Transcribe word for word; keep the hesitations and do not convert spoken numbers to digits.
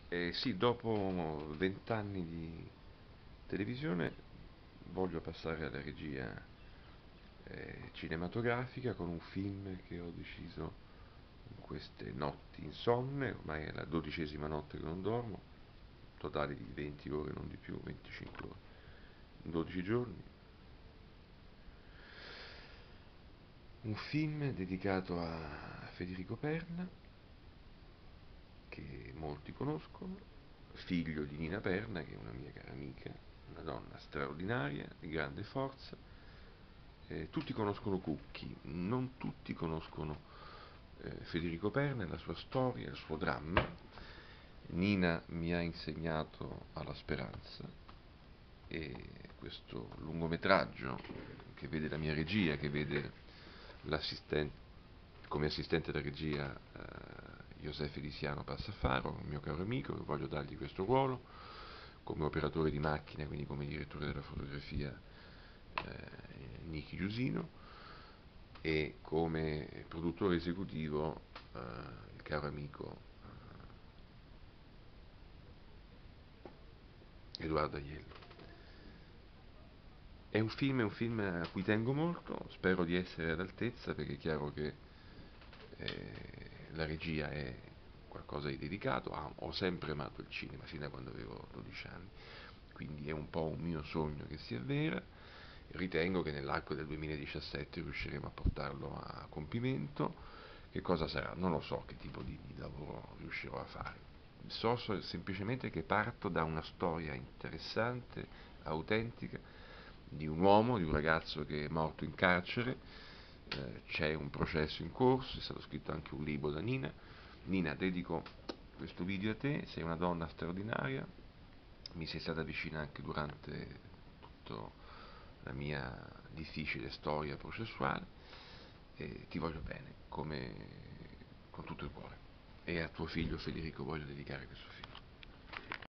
Eh, sì, dopo vent'anni di televisione voglio passare alla regia eh, cinematografica con un film che ho deciso in queste notti insonne, ormai è la dodicesima notte che non dormo, totale di venti ore, non di più, venticinque ore, in dodici giorni. Un film dedicato a Federico Perna, che molti conoscono, figlio di Nina Perna, che è una mia cara amica, una donna straordinaria, di grande forza. Eh, tutti conoscono Cucchi, non tutti conoscono eh, Federico Perna e la sua storia, il suo dramma. Nina mi ha insegnato alla speranza e questo lungometraggio che vede la mia regia, che vede l'assistente, come assistente da regia eh, José Feliciano Passafaro, un mio caro amico, che voglio dargli questo ruolo, come operatore di macchina, quindi come direttore della fotografia eh, Nichi Giusino, e come produttore esecutivo eh, il caro amico eh, Edoardo Aiello. È un film, è un film a cui tengo molto, spero di essere all'altezza perché è chiaro che eh, la regia è qualcosa di dedicato, ah, ho sempre amato il cinema fin da quando avevo dodici anni, quindi è un po' un mio sogno che si avvera. Ritengo che nell'arco del duemiladiciassette riusciremo a portarlo a compimento. Che cosa sarà? Non lo so che tipo di, di lavoro riuscirò a fare. So, so semplicemente che parto da una storia interessante, autentica, di un uomo, di un ragazzo che è morto in carcere, eh, c'è un processo in corso, è stato scritto anche un libro da Nina. Nina, dedico questo video a te, sei una donna straordinaria, mi sei stata vicina anche durante tutta la mia difficile storia processuale e ti voglio bene, come con tutto il cuore. E a tuo figlio Federico voglio dedicare questo film.